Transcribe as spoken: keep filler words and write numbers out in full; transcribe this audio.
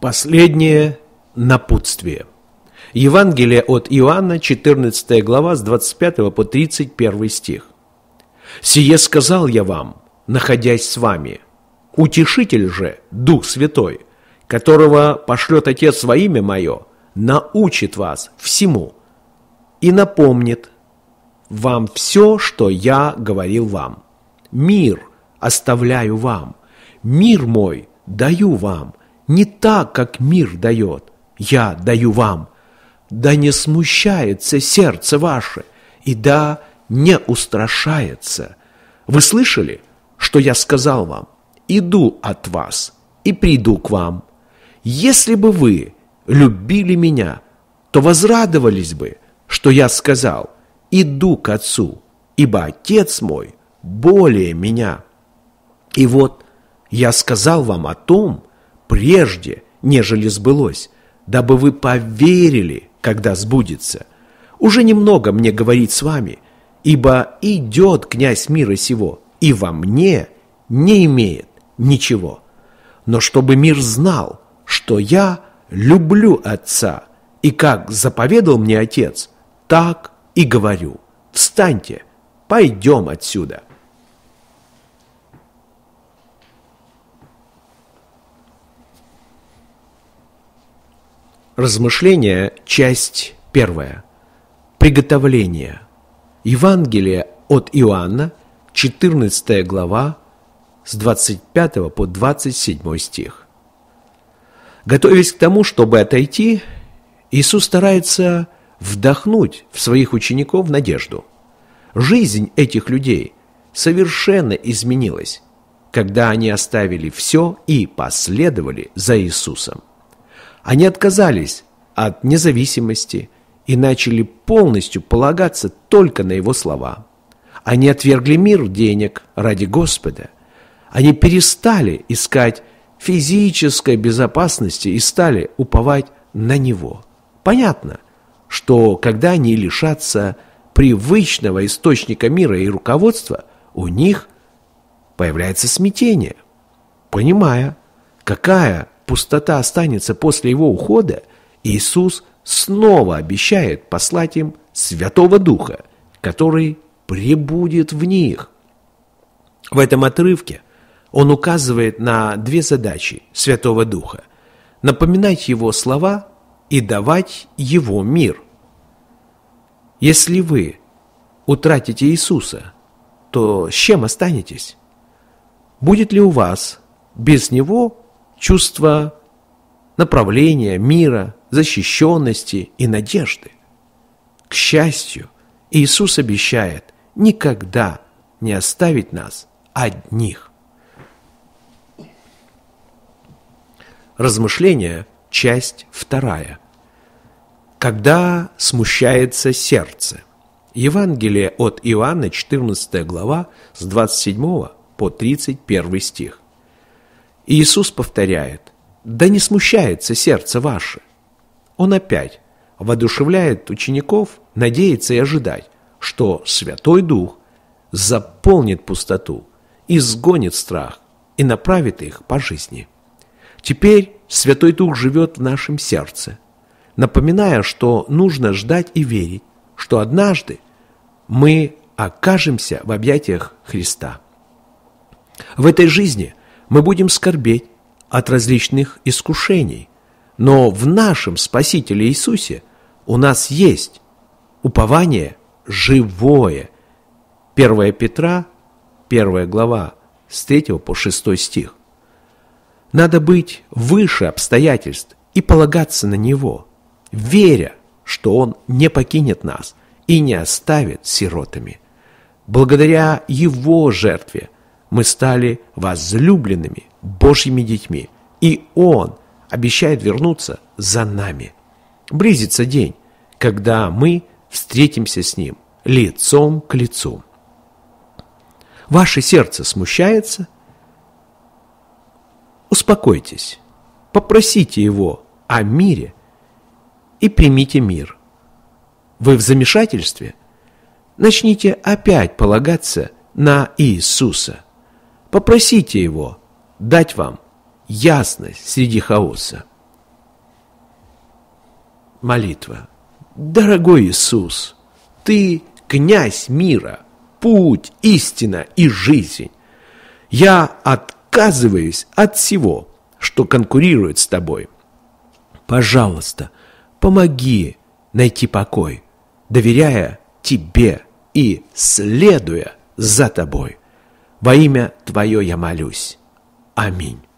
Последнее напутствие. Евангелие от Иоанна, четырнадцатая глава, с двадцать пятого по тридцать первый стих. «Сие сказал я вам, находясь с вами. Утешитель же, Дух Святой, которого пошлет Отец во имя Мое, научит вас всему и напомнит вам все, что я говорил вам. Мир оставляю вам, мир мой даю вам, не так, как мир дает, я даю вам. Да не смущается сердце ваше, и да не устрашается. Вы слышали, что я сказал вам? Иду от вас и приду к вам. Если бы вы любили меня, то возрадовались бы, что я сказал: иду к Отцу, ибо Отец мой более меня. И вот я сказал вам о том, прежде, нежели сбылось, дабы вы поверили, когда сбудется. Уже немного мне говорить с вами, ибо идет князь мира сего, и во мне не имеет ничего. Но чтобы мир знал, что я люблю Отца, и как заповедал мне Отец, так и говорю. Встаньте, пойдем отсюда». Размышления, часть первая. Приготовление. Евангелие от Иоанна, четырнадцатая глава, с двадцать пятого по двадцать седьмой стих. Готовясь к тому, чтобы отойти, Иисус старается вдохнуть в своих учеников надежду. Жизнь этих людей совершенно изменилась, когда они оставили все и последовали за Иисусом. Они отказались от независимости и начали полностью полагаться только на Его слова. Они отвергли мир денег ради Господа. Они перестали искать физической безопасности и стали уповать на Него. Понятно, что когда они лишатся привычного источника мира и руководства, у них появляется смятение. Понимая, какая пустота останется после Его ухода, Иисус снова обещает послать им Святого Духа, который пребудет в них. В этом отрывке Он указывает на две задачи Святого Духа: напоминать Его слова и давать Его мир. Если вы утратите Иисуса, то с чем останетесь? Будет ли у вас без Него чувство направления, мира, защищенности и надежды? К счастью, Иисус обещает никогда не оставить нас одних. Размышления, часть вторая. Когда смущается сердце. Евангелие от Иоанна, четырнадцатая глава, с двадцать седьмого по тридцать первый стих. Иисус повторяет: «Да не смущается сердце ваше». Он опять воодушевляет учеников надеяться и ожидать, что Святой Дух заполнит пустоту, изгонит страх и направит их по жизни. Теперь Святой Дух живет в нашем сердце, напоминая, что нужно ждать и верить, что однажды мы окажемся в объятиях Христа. В этой жизни мы будем скорбеть от различных искушений, но в нашем Спасителе Иисусе у нас есть упование живое. первое Петра, первая глава, с третьего по шестой стих. Надо быть выше обстоятельств и полагаться на Него, веря, что Он не покинет нас и не оставит сиротами. Благодаря Его жертве мы стали возлюбленными Божьими детьми, и Он обещает вернуться за нами. Близится день, когда мы встретимся с Ним лицом к лицу. Ваше сердце смущается? Успокойтесь, попросите Его о мире и примите мир. Вы в замешательстве? Начните опять полагаться на Иисуса. Попросите Его дать вам ясность среди хаоса. Молитва. Дорогой Иисус, Ты князь мира, путь, истина и жизнь. Я отказываюсь от всего, что конкурирует с Тобой. Пожалуйста, помоги найти покой, доверяя Тебе и следуя за Тобой. Во имя Твое я молюсь. Аминь.